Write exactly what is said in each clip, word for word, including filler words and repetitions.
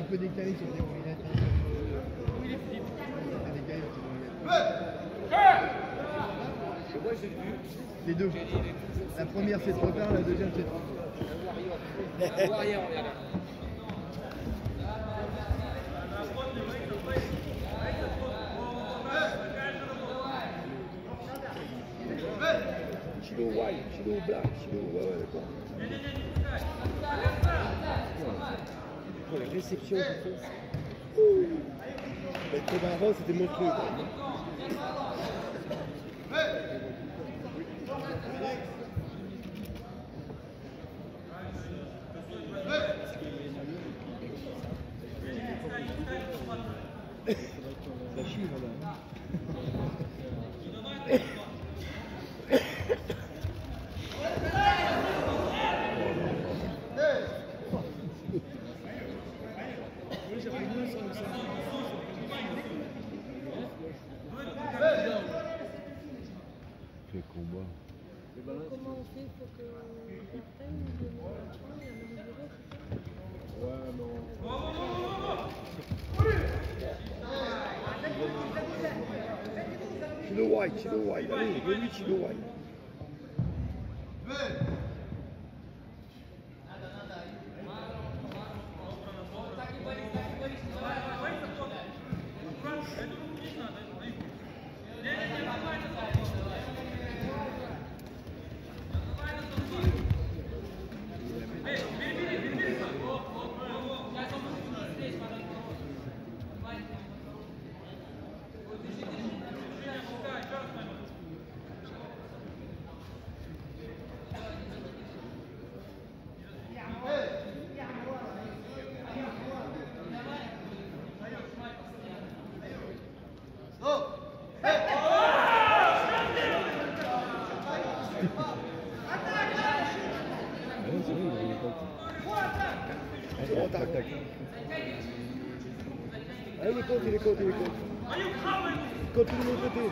peu décalé sur tes lunettes. Oui, les Philippe. T'es décalé sur tes lunettes. Moi, j'ai vu. Les deux. La première, c'est trop tard, la deuxième, c'est trop tôt. Warrior, on regarde. Chilo white, chilo black, chilo... Ouais, ouais, d'accord. Pour les réceptions qu'ils font. Ben, comme avant, c'était monstrueux. Ça chie, là. Quel combat. Comment on fait pour que le prenne de mon point et améliorer? Ouais, non. Chilo white, chilo white. Allez, lui, chilo white. Allez, il est contre, il est contre, il est contre. Continue de mon côté.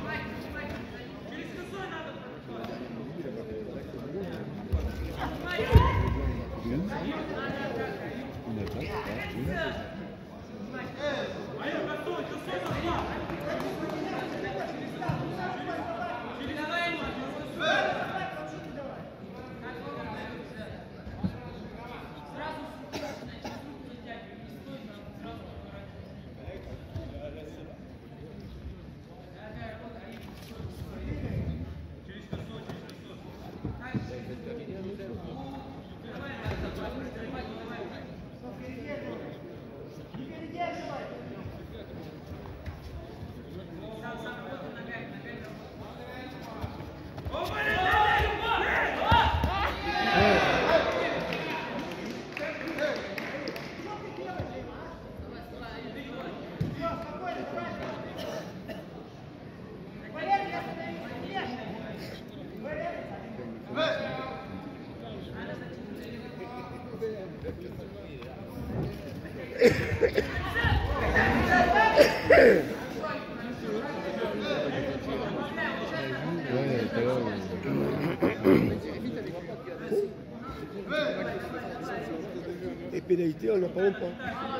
Et pénalité, on n'en parle pas.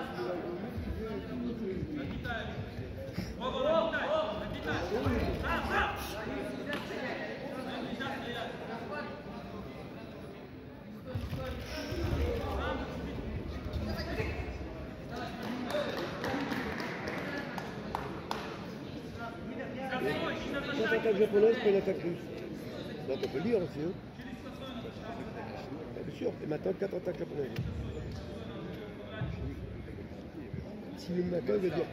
Quand attaque japonaise, pas une attaque russe. Donc on peut le dire aussi. Hein. Bien sûr, et maintenant quatre attaques japonaises. Si le matin veut dire.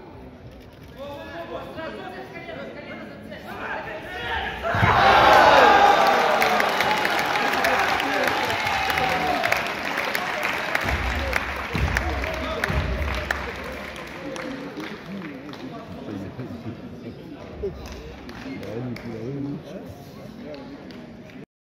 Ouais. Ouais, mais puis, ouais, oui.